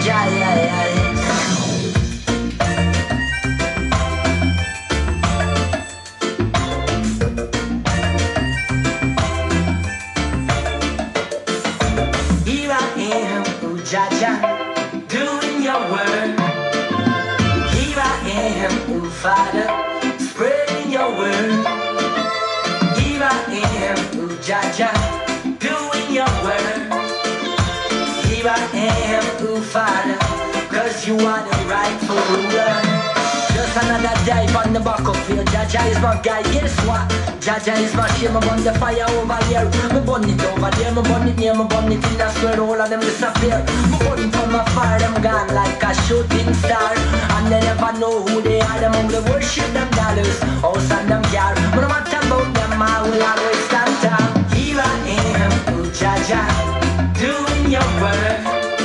Yeah, yeah, yeah. Here I am, ooh, Jaja, doing your word. Here I am, ooh, Father, spreading your word. Here I am, ooh, Jaja, doing your word. Here I am, ooh, Father, 'cause you are the rightful ruler. Just another day on the battlefield. Jaja is my guy, guess what? Jaja is my shame, I burn the fire over here. Me burn it over there, me burn it near, me burn it in the square, all of them disappear. Me burn from a fire, them gone like a shooting star. And they never know who they are, them only worship them dollars, house and them car. But no matter about them, I will always stand tall. Here I am, ooh, Jaja, doing your word.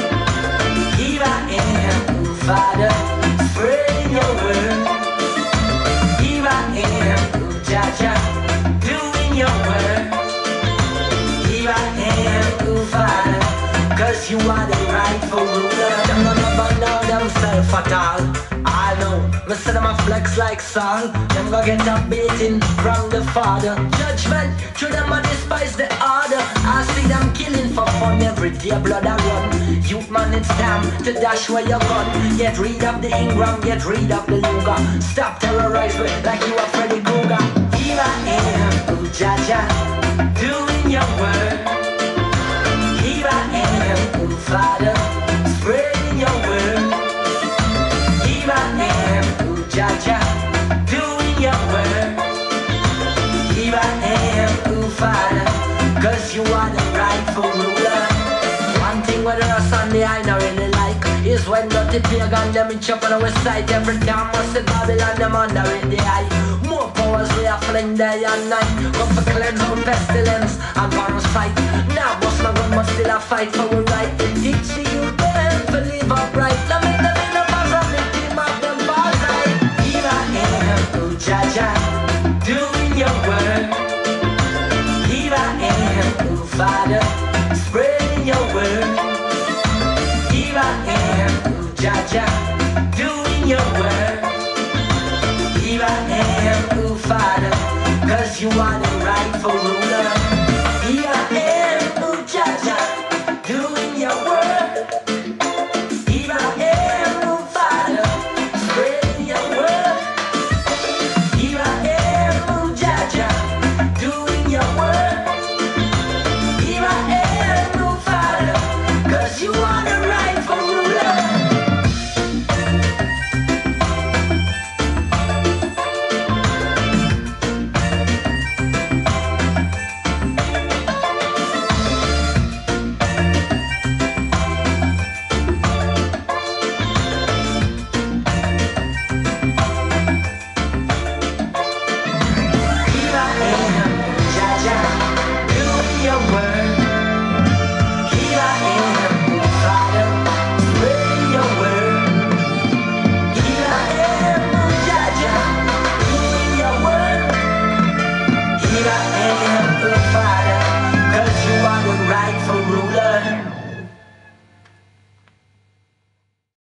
Here I am, ooh, Father, spreading your word. Here I am, ooh, Jaja, doing your word. Here I am, ooh, Father, 'cause you are the rightful ruler. Them no never know themself at all. I know, me say them a flex like Saul. Them go get a beating from the Father. Judgment, to them I despise the order. I see them killing for fun every day, blood I run. Youth man, it's time to dash where you're gone. Get rid of the Ingram, get rid of the Luger. Stop terrorize me like you are Freddy Krueger. Here I am, ooh, Jaja, doing your word. Here I am, ooh, Father, spreading your word. Here I am, ooh, Jaja, doing your word. Here I am, ooh, Father, 'cause you are the rightful ruler. One thing whether a Sunday I don't really like is when dirty pagan them in chop on our side. Every time I see Babylon them under in the eye. More powers we are fling day and night. Come for cleanse out pestilence and parasite. Now boss my gun must still a fight for a right. Teach the youth them to live upright. Now make them in the buzz of the team of them bars right. Here I am, ooh, Jaja, doing your word. Here I am, ooh, Father, spreading your word. Here I am, ooh, Jaja, doing your word. Here I am, ooh, Father, 'cause you are the rightful ruler.